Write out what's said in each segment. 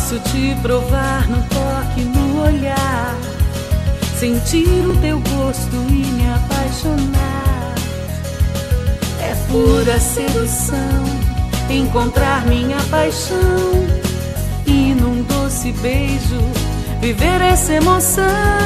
Posso te provar no toque, no olhar, sentir o teu gosto e me apaixonar. É pura sedução encontrar minha paixão e num doce beijo viver essa emoção.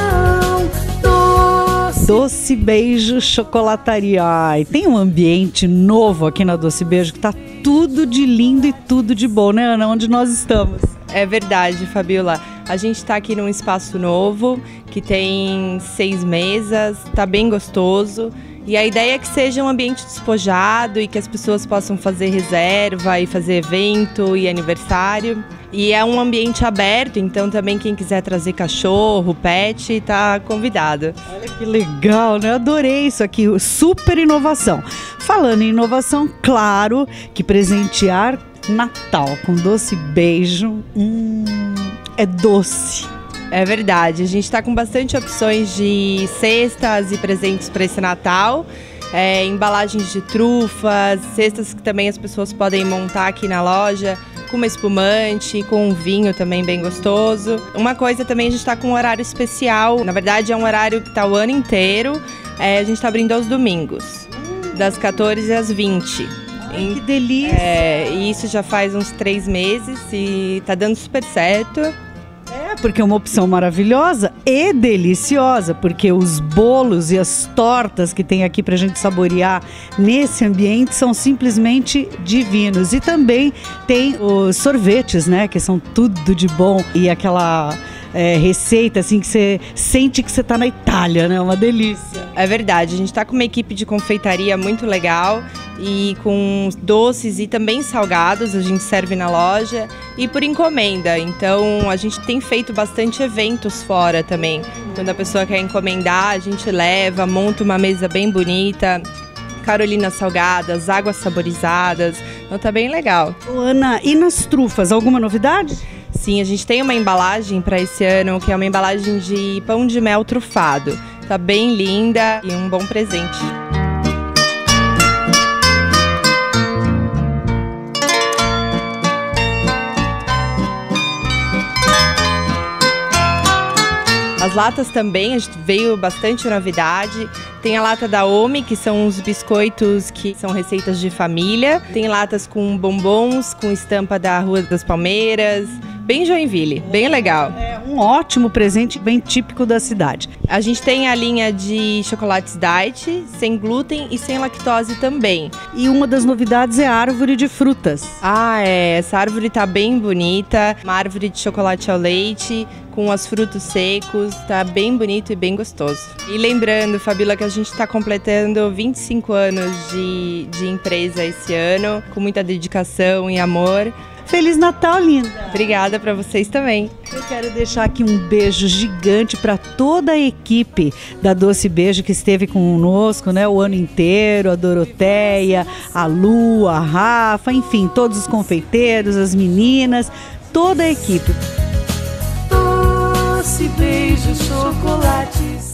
Doce Beijo Chocolataria. Ai, tem um ambiente novo aqui na Doce Beijo que tá tudo de lindo e tudo de bom, né, Ana? Onde nós estamos? É verdade, Fabiola. A gente está aqui num espaço novo, que tem 6 mesas, tá bem gostoso. E a ideia é que seja um ambiente despojado e que as pessoas possam fazer reserva e fazer evento e aniversário. E é um ambiente aberto, então também quem quiser trazer cachorro, pet, tá convidado. Olha que legal, né? Adorei isso aqui, super inovação. Falando em inovação, claro que presentear Natal com Doce Beijo, é doce. É verdade, a gente está com bastante opções de cestas e presentes para esse Natal, embalagens de trufas, cestas que também as pessoas podem montar aqui na loja, com uma espumante, com um vinho também bem gostoso. Uma coisa também, a gente está com um horário especial, na verdade é um horário que está o ano inteiro, a gente está abrindo aos domingos, das 14 às 20. Ai, que delícia! E isso já faz uns 3 meses e está dando super certo. Porque é uma opção maravilhosa e deliciosa, porque os bolos e as tortas que tem aqui pra gente saborear nesse ambiente são simplesmente divinos. E também tem os sorvetes, né, que são tudo de bom, e aquela receita assim que você sente que você tá na Itália, né, uma delícia. É verdade, a gente tá com uma equipe de confeitaria muito legal e com doces e também salgados, a gente serve na loja e por encomenda, então a gente tem feito bastante eventos fora também. Quando a pessoa quer encomendar, a gente leva, monta uma mesa bem bonita, carolinas salgadas, águas saborizadas, então tá bem legal. Ana, e nas trufas, alguma novidade? Sim, a gente tem uma embalagem para esse ano, que é uma embalagem de pão de mel trufado. Tá bem linda e um bom presente. As latas também, a gente veio bastante novidade. Tem a lata da Omi, que são os biscoitos que são receitas de família. Tem latas com bombons, com estampa da Rua das Palmeiras. Bem Joinville, bem legal. É um ótimo presente, bem típico da cidade. A gente tem a linha de chocolates diet, sem glúten e sem lactose também. E uma das novidades é a árvore de frutas. Essa árvore tá bem bonita, uma árvore de chocolate ao leite, com os frutos secos, tá bem bonito e bem gostoso. E lembrando, Fabiola, que a gente está completando 25 anos de empresa esse ano, com muita dedicação e amor. Feliz Natal, linda! Obrigada para vocês também. Eu quero deixar aqui um beijo gigante para toda a equipe da Doce Beijo que esteve conosco, né, o ano inteiro, a Doroteia, a Lu, a Rafa, enfim, todos os confeiteiros, as meninas, toda a equipe. Doce Beijo Chocolates.